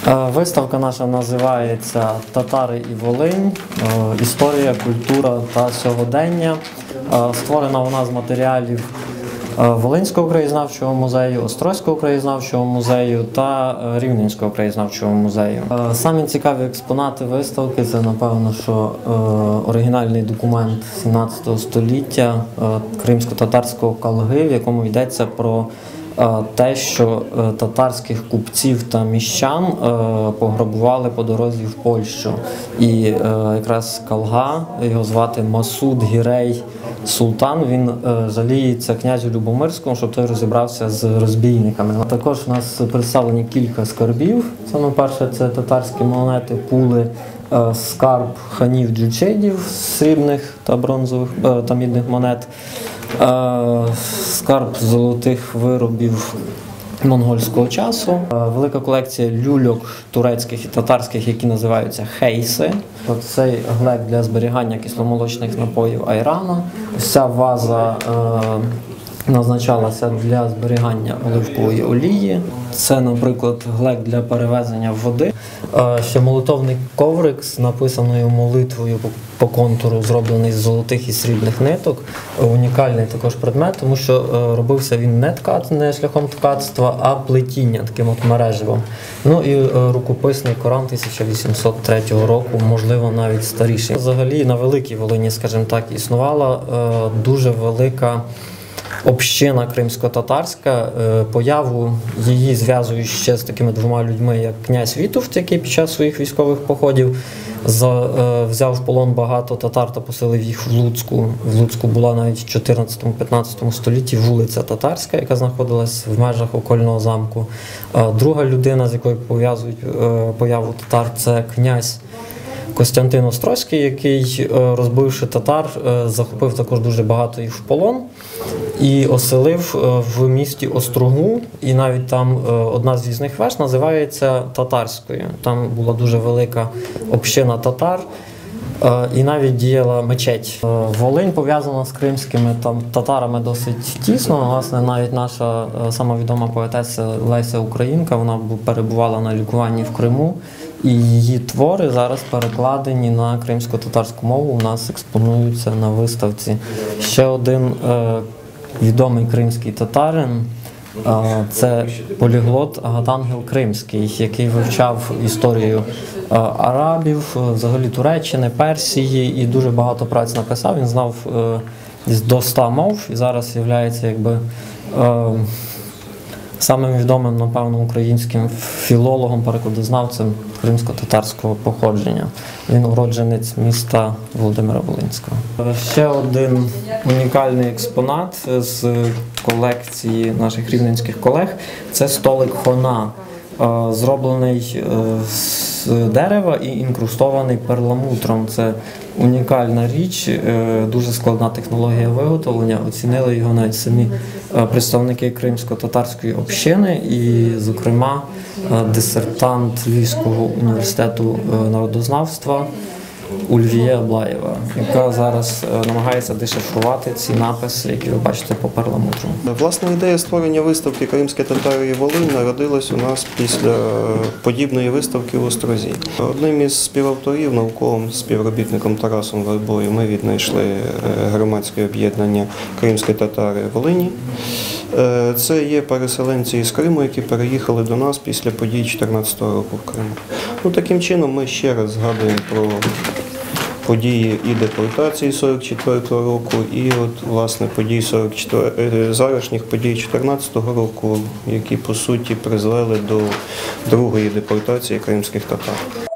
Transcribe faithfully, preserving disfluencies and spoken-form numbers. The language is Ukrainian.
Виставка наша називається «Татари і Волинь. Історія, культура та сьогодення». Створена вона з матеріалів Волинського краєзнавчого музею, Острозького краєзнавчого музею та Рівненського краєзнавчого музею. Самі цікаві експонати виставки – це, напевно, що оригінальний документ сімнадцятого століття кримсько-татарського калги, в якому йдеться про те, що татарських купців та міщан пограбували по дорозі в Польщу. І якраз калга, його звати Масуд Гірей Султан, він жаліється князю Любомирському, щоб той розібрався з розбійниками. Також у нас представлені кілька скарбів. Саме перше – це татарські монети, пули, скарб ханів джучедів, срібних та бронзових та мідних монет, скарб золотих виробів монгольського часу, велика колекція люльок турецьких і татарських, які називаються хейси. Цей глек для зберігання кисломолочних напоїв айрана. Ця ваза е, назначалася для зберігання оливкової олії. Це, наприклад, глек для перевезення води. Е, ще молитовний коврик з написаною молитвою по, по контуру, зроблений з золотих і срібних ниток. Унікальний також предмет, тому що е, робився він не ткат, не шляхом ткацтва, а плетіння таким от мереживом. Ну і е, рукописний Коран тисяча вісімсот третього року, можливо, навіть старіший. Взагалі на Великій Волині, скажімо так, існувала е, дуже велика община кримсько-татарська. Появу її зв'язують ще з такими двома людьми, як князь Вітовт, який під час своїх військових походів взяв в полон багато татар та поселив їх в Луцьку. В Луцьку була навіть в чотирнадцятому-п'ятнадцятому столітті вулиця Татарська, яка знаходилась в межах окольного замку. Друга людина, з якою пов'язують появу татар, це князь Костянтин Острозький, який, розбивши татар, захопив також дуже багато їх в полон і оселив в місті Острогу, і навіть там одна з в'їзних веж називається Татарською. Там була дуже велика община татар, і навіть діяла мечеть. Волинь пов'язана з кримськими там, татарами досить тісно. Власне, навіть наша сама відома поетеса Леся Українка, вона перебувала на лікуванні в Криму, і її твори зараз перекладені на кримсько-татарську мову, у нас експонуються на виставці. Ще один е, відомий кримський татарин е, – це поліглот Агатангел Кримський, який вивчав історію е, арабів, взагалі Туреччини, Персії, і дуже багато праць написав. Він знав е, до ста мов і зараз є якби е, самим відомим, напевно, українським філологом, перекладознавцем кримсько-татарського походження. Він уродженець міста Володимира Волинського. Ще один унікальний експонат з колекції наших рівненських колег – це столик Хона, зроблений з дерева і інкрустований перламутром. Це унікальна річ, дуже складна технологія виготовлення. Оцінили його навіть самі представники кримсько-татарської общини і, зокрема, дисертант Львівського університету народознавства Ульвія Аблаєва, яка зараз намагається дешифрувати ці написи, які ви бачите по перламутру. Власне, ідея створення виставки «Кримські татари і Волинь» народилась у нас після подібної виставки в Острозі. Одним із співавторів, науковим співробітником Тарасом Вербою, ми віднайшли громадське об'єднання «Кримські татари Волині». Це є переселенці із Криму, які переїхали до нас після подій чотирнадцятого року в Криму. Ну, таким чином ми ще раз згадуємо про події і депортації сорок четвертого року, і от, власне, події сорок чотирьох, зарашніх подій чотирнадцятого року, які, по суті, призвели до другої депортації кримських татар.